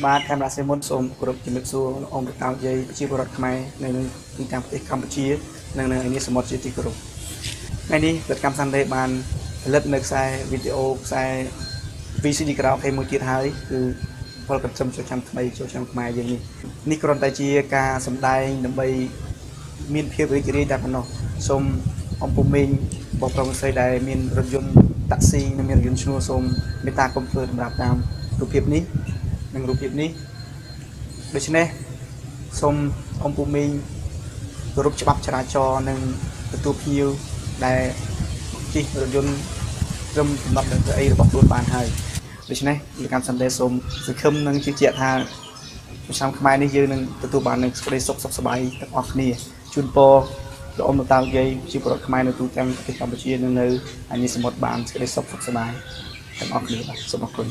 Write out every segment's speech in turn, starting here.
បាទកាមេរ៉ាសេមុនសូមគោរពជំរាបសួរអង្គប្រកោតយាយប្រជាពលរដ្ឋខ្មែរនៅទីតាំងប្រទេសកម្ពុជានិងនៅនេះសមុទ្រជាទីគោរពថ្ងៃនេះប្រតិកម្មសន្តិបានផលិតនៅខ្សែវីដេអូខ្សែ VCD ក្រៅមួយទៀតហើយគឺផលកត្រឹមចូលឆ្នាំថ្មីចូលឆ្នាំខ្មែរយើងនេះគ្រាន់តែជាការសម្ដែងដើម្បីមានភាពរីករាយតែប៉ុណ្ណោះសូមអំពុំមេងបងប្រុសស្រីដែលមានរថយន្តតាក់ស៊ីនិងមានរថយន្តឈ្នួលសូមមេត្តាកុំធ្វើសម្រាប់តាមរូបភាពនេះនិងរូបភាពនេះដូច្នេះសូមអំពុំមេងគោរពច្បាប់ចរាចរណ៍និងទទួលភ្ញៀវដែលជិះរថយន្តត្រឹមកំណត់នឹងអីរបស់ខ្លួនបានហើយដូច្នេះលកម្មសន្តិសូមសង្ឃឹមនិងជឿជាក់ថាឆ្នាំខ្មែរនេះយើងនឹងទទួលបាននូវសេចក្តីសុខសប្បាយទាំងអស់គ្នាជូនពរដល់អមតាយាយជាពលរដ្ឋខ្មែរនៅទូទាំងប្រទេសកម្ពុជានិងនៅអានីសមុទ្របានសេចក្តីសុខសប្បាយទាំងអស់គ្នាបាទសូមអរគុណ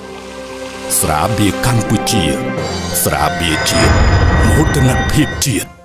ស្រាបៀរកម្ពុជាស្រាបៀរជាតិមោទនភាពជាតិ